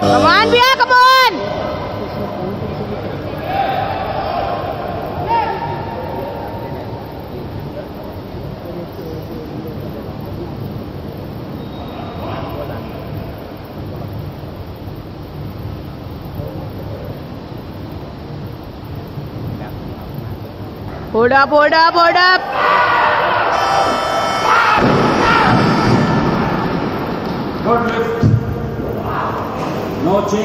Come on, Bia, come on! Hold up, hold up, hold up! Good lift. No change.